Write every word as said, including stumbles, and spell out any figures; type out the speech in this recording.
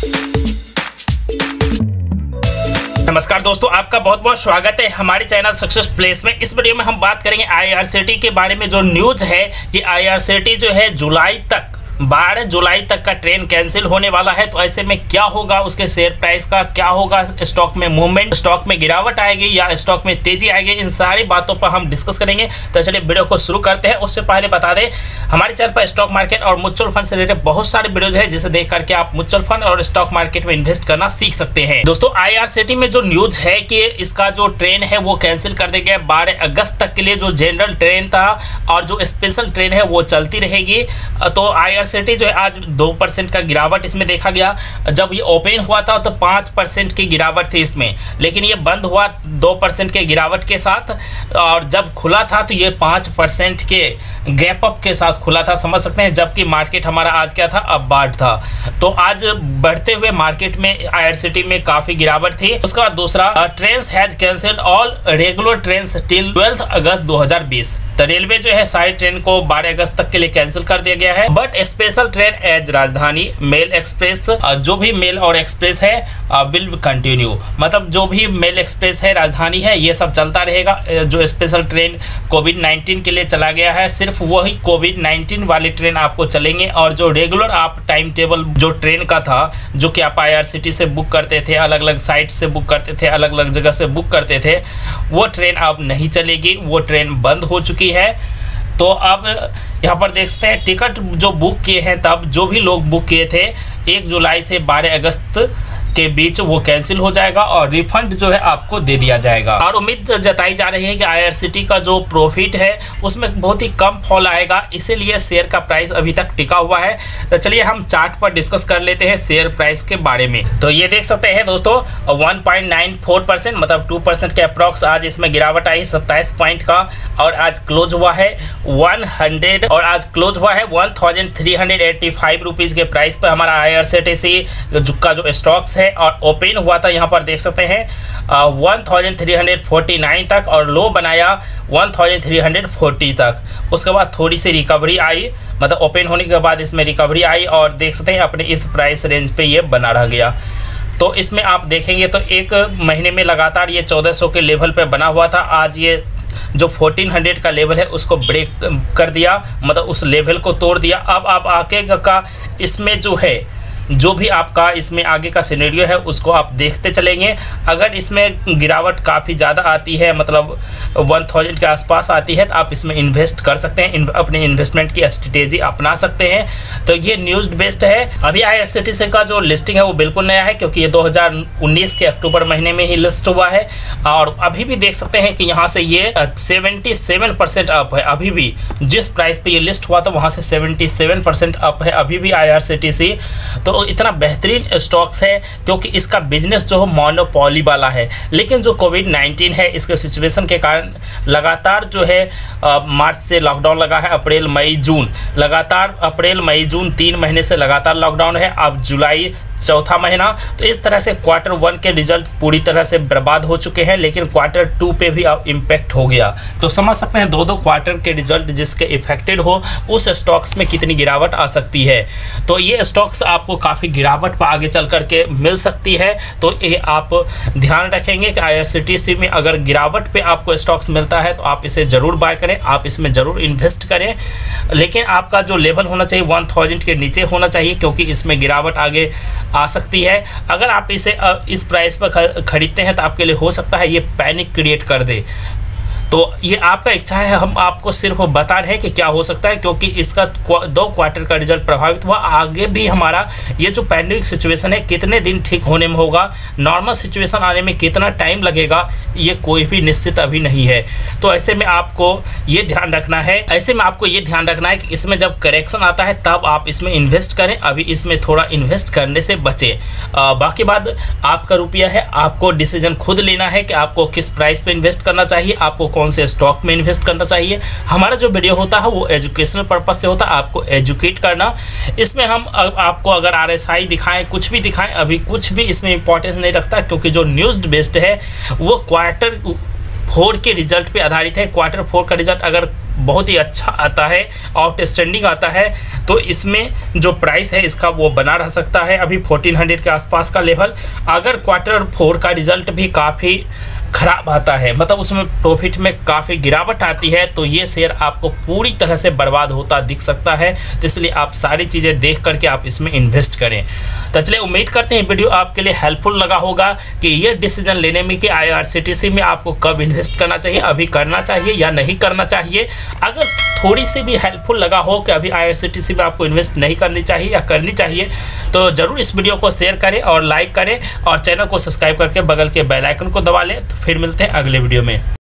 नमस्कार दोस्तों, आपका बहुत बहुत स्वागत है हमारे चैनल सक्सेस प्लेस में। इस वीडियो में हम बात करेंगे आईआरसीटी के बारे में। जो न्यूज़ है कि आईआरसीटी जो है जुलाई तक बारह जुलाई तक का ट्रेन कैंसिल होने वाला है। तो ऐसे में क्या होगा, उसके शेयर प्राइस का क्या होगा, स्टॉक में मूवमेंट, स्टॉक में गिरावट आएगी या स्टॉक में तेजी आएगी, इन सारी बातों पर हम डिस्कस करेंगे। तो चलिए वीडियो को शुरू करते हैं। उससे पहले बता दें, हमारे चैनल पर स्टॉक मार्केट और म्यूचुअल फंड से रिलेटेड बहुत सारे वीडियोज है जिसे देख करके आप म्यूचुअल फंड और स्टॉक मार्केट में इन्वेस्ट करना सीख सकते हैं। दोस्तों, आईआरसीटी में जो न्यूज है कि इसका जो ट्रेन है वो कैंसिल कर दिया गया। बारह अगस्त तक के लिए जो जनरल ट्रेन था और जो स्पेशल ट्रेन है वो चलती रहेगी। तो आईआरसीटी जो है आज दो परसेंट का गिरावट इसमें देखा गया। जब ये ओपन हुआ था तो पाँच परसेंट की गिरावट थी इसमें, लेकिन ये बंद हुआ दो परसेंट के गिरावट के साथ, और जब खुला था तो ये पाँच परसेंट के गैप अप के साथ खुला था, समझ सकते हैं। जबकि मार्केट हमारा आज क्या था, अब बाट था। तो आज बढ़ते हुए मार्केट में आईआरसीटी में काफ़ी गिरावट थी। उसके बाद दूसरा, train has cancelled all regular train till twelfth अगस्त दो हज़ार बीस। तो रेलवे जो है सारी ट्रेन को बारह अगस्त तक के लिए कैंसिल कर दिया गया है। But special train as Rajdhani mail express, जो भी मेल और एक्सप्रेस है विल कंटिन्यू। मतलब जो भी मेल एक्सप्रेस है, राजधानी है, ये सब चलता रहेगा। जो स्पेशल ट्रेन कोविड नाइन्टीन के लिए चला गया है, सिर्फ वही कोविड नाइन्टीन वाली ट्रेन आपको चलेंगे। और जो रेगुलर आप टाइम टेबल जो ट्रेन का था, जो कि आप आईआरसीटी से बुक करते थे, अलग अलग साइट से बुक करते थे, अलग अलग जगह से बुक करते थे, वो ट्रेन अब नहीं चलेगी। वो ट्रेन बंद हो चुकी है। तो अब यहाँ पर देख सकते हैं, टिकट जो बुक किए हैं, तब जो भी लोग बुक किए थे एक जुलाई से बारह अगस्त के बीच वो कैंसिल हो जाएगा और रिफंड जो है आपको दे दिया जाएगा। और उम्मीद जताई जा रही है कि आईआरसीटी का जो प्रॉफिट है उसमें बहुत ही कम फॉल आएगा, इसीलिए शेयर का प्राइस अभी तक टिका हुआ है। तो चलिए हम चार्ट पर डिस्कस कर लेते हैं शेयर प्राइस के बारे में। तो ये देख सकते हैं दोस्तों, one point nine four percent मतलब टू परसेंट के अप्रॉक्स आज इसमें गिरावट आई सत्ताईस पॉइंट का। और आज क्लोज हुआ है वन हंड्रेड और आज क्लोज हुआ है one thousand three hundred eighty five rupees के प्राइस पर हमारा आईआरसीटी का जो स्टॉक्स है। और ओपन हुआ था, यहाँ पर देख सकते हैं one thousand three hundred forty nine तक, और लो बनाया one thousand three hundred forty तक। उसके बाद थोड़ी सी रिकवरी आई, मतलब ओपन होने के बाद इसमें रिकवरी आई और देख सकते हैं अपने इस प्राइस रेंज पे ये बना रह गया। तो इसमें आप देखेंगे तो एक महीने में लगातार ये चौदह सौ के लेवल पे बना हुआ था। आज ये जो फोर्टीन हंड्रेड का लेवल है उसको ब्रेक कर दिया, मतलब उस लेवल को तोड़ दिया। अब आप आगे का इसमें जो है, जो भी आपका इसमें आगे का सिनेरियो है उसको आप देखते चलेंगे। अगर इसमें गिरावट काफ़ी ज़्यादा आती है, मतलब वन थाउजेंड के आसपास आती है, तो आप इसमें इन्वेस्ट कर सकते हैं, इन, अपने इन्वेस्टमेंट की स्ट्रेटेजी अपना सकते हैं। तो ये न्यूज़ बेस्ड है। अभी आईआरसीटी से का जो लिस्टिंग है वो बिल्कुल नया है, क्योंकि ये दो हज़ार उन्नीस के अक्टूबर महीने में ही लिस्ट हुआ है। और अभी भी देख सकते हैं कि यहाँ से ये सेवेंटी सेवन परसेंट अप है। अभी भी जिस प्राइस पे ये लिस्ट हुआ था वहाँ से सेवेंटी सेवन परसेंट अप है अभी भी आईआरसीटीसी। तो इतना बेहतरीन स्टॉक्स है क्योंकि इसका बिजनेस जो है मोनोपोली वाला है। लेकिन जो कोविड नाइन्टीन है, इसके सिचुएशन के कारण लगातार जो है आ, मार्च से लॉकडाउन लगा है, अप्रैल मई जून लगातार, अप्रैल मई जून तीन महीने से लगातार लॉकडाउन है। अब जुलाई चौथा महीना। तो इस तरह से क्वार्टर वन के रिजल्ट पूरी तरह से बर्बाद हो चुके हैं, लेकिन क्वार्टर टू पे भी अब इम्पैक्ट हो गया। तो समझ सकते हैं दो दो क्वार्टर के रिजल्ट जिसके इफेक्टेड हो उस स्टॉक्स में कितनी गिरावट आ सकती है। तो ये स्टॉक्स आपको काफ़ी गिरावट पर आगे चल करके मिल सकती है। तो ये आप ध्यान रखेंगे कि आईआरसीटीसी में अगर गिरावट पे आपको स्टॉक्स मिलता है तो आप इसे ज़रूर बाय करें, आप इसमें ज़रूर इन्वेस्ट करें। लेकिन आपका जो लेवल होना चाहिए वन थाउजेंड के नीचे होना चाहिए, क्योंकि इसमें गिरावट आगे आ सकती है। अगर आप इसे इस प्राइस पर खरीदते हैं तो आपके लिए हो सकता है ये पैनिक क्रिएट कर दे। तो ये आपका इच्छा है, हम आपको सिर्फ बता रहे हैं कि क्या हो सकता है, क्योंकि इसका दो क्वार्टर का रिजल्ट प्रभावित हुआ। आगे भी हमारा ये जो पैंडेमिक सिचुएशन है कितने दिन ठीक होने में होगा, नॉर्मल सिचुएशन आने में कितना टाइम लगेगा, ये कोई भी निश्चित अभी नहीं है। तो ऐसे में आपको ये ध्यान रखना है ऐसे में आपको ये ध्यान रखना है कि इसमें जब करेक्शन आता है तब आप इसमें इन्वेस्ट करें, अभी इसमें थोड़ा इन्वेस्ट करने से बचें। बाकी बात आपका रुपया है, आपको डिसीजन खुद लेना है कि आपको किस प्राइस पे इन्वेस्ट करना चाहिए, आपको कौन से स्टॉक में इन्वेस्ट करना चाहिए। हमारा जो वीडियो होता है वो एजुकेशनल पर्पस से होता है, आपको एजुकेट करना। इसमें हम आपको अगर आरएसआई दिखाएं, कुछ भी दिखाएं, अभी कुछ भी इसमें इंपॉर्टेंस नहीं रखता, क्योंकि जो न्यूज़ बेस्ड है वो क्वार्टर फोर के रिजल्ट पे आधारित है। क्वार्टर फोर का रिजल्ट अगर बहुत ही अच्छा आता है, आउटस्टैंडिंग आता है। तो इसमें जो प्राइस है इसका वो बना रह सकता है अभी फोर्टीन हंड्रेड के आसपास का लेवल। अगर क्वार्टर फोर का रिजल्ट भी काफ़ी खराब आता है, मतलब उसमें प्रॉफिट में काफ़ी गिरावट आती है, तो ये शेयर आपको पूरी तरह से बर्बाद होता दिख सकता है। तो इसलिए आप सारी चीज़ें देख करके आप इसमें इन्वेस्ट करें। तो चलिए, उम्मीद करते हैं वीडियो आपके लिए हेल्पफुल लगा होगा कि ये डिसीजन लेने में कि आईआरसीटीसी में आपको कब इन्वेस्ट करना चाहिए, अभी करना चाहिए या नहीं करना चाहिए। अगर थोड़ी सी भी हेल्पफुल लगा हो कि अभी आईआरसीटीसी में आपको इन्वेस्ट नहीं करनी चाहिए या करनी चाहिए, तो ज़रूर इस वीडियो को शेयर करें और लाइक करें और चैनल को सब्सक्राइब करके बगल के बेल आइकन को दबा लें। तो फिर मिलते हैं अगले वीडियो में।